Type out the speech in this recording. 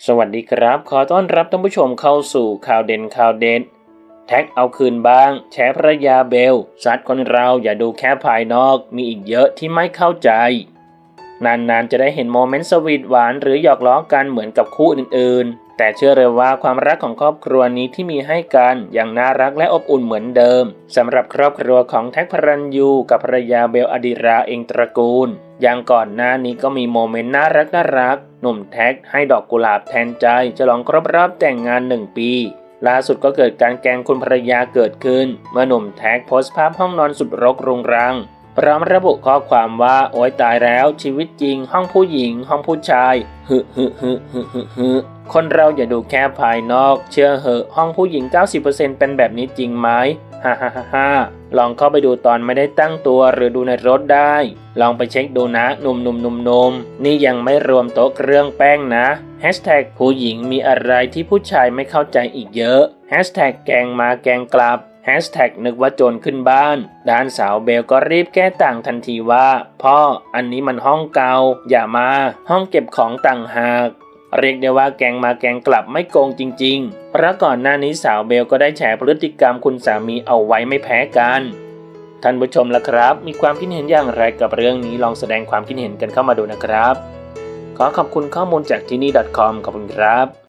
สวัสดีครับขอต้อนรับท่านผู้ชมเข้าสู่ข่าวเด่นข่าวเด็ดแท็กเอาคืนบ้างแฉภรรยาเบลซัดคนเราอย่าดูแค่ภายนอกมีอีกเยอะที่ไม่เข้าใจนานๆจะได้เห็นโมเมนต์สวีทหวานหรือหยอกล้อกันเหมือนกับคู่อื่นๆแต่เชื่อเลยว่าความรักของครอบครัวนี้ที่มีให้กันยังน่ารักและอบอุ่นเหมือนเดิมสำหรับครอบครัวของแท็กพระรัญยูกับภรรยาเบลอดิราเองตระกูลอย่างก่อนหน้านี้ก็มีโมเมนต์น่ารักหนุ่มแท็กให้ดอกกุหลาบแทนใจฉลองครบรอบแต่งงาน1 ปีล่าสุดก็เกิดการแกล้งคุณภรรยาเกิดขึ้นเมื่อหนุ่มแท็กโพสต์ภาพห้องนอนสุดรกรุงรังพร้อมระบุข้อความว่าโอ๊ยตายแล้วชีวิตจริงห้องผู้หญิงห้องผู้ชายฮึคนเราอย่าดูแค่ภายนอกเชื่อเหอะห้องผู้หญิง 90% เป็นแบบนี้จริงไหมฮ่าลองเข้าไปดูตอนไม่ได้ตั้งตัวหรือดูในรถได้ลองไปเช็คดูนะหนุ่มนี่ยังไม่รวมโต๊ะเครื่องแป้งนะแฮชแท็กผู้หญิงมีอะไรที่ผู้ชายไม่เข้าใจอีกเยอะแฮชแท็กแกงมาแกงกลับแฮชแท็กนึกว่าโจรขึ้นบ้านด้านสาวเบลก็รีบแก้ต่างทันทีว่าพ่ออันนี้มันห้องเก่าอย่ามาห้องเก็บของต่างหากเรียกได้ว่าแกงมาแกงกลับไม่โกงจริงๆเพราะก่อนหน้านี้สาวเบลก็ได้แฉพฤติกรรมคุณสามีเอาไว้ไม่แพ้กันท่านผู้ชมล่ะครับมีความคิดเห็นอย่างไรกับเรื่องนี้ลองแสดงความคิดเห็นกันเข้ามาดูนะครับขอขอบคุณข้อมูลจากที่นี่ .com ขอบคุณครับ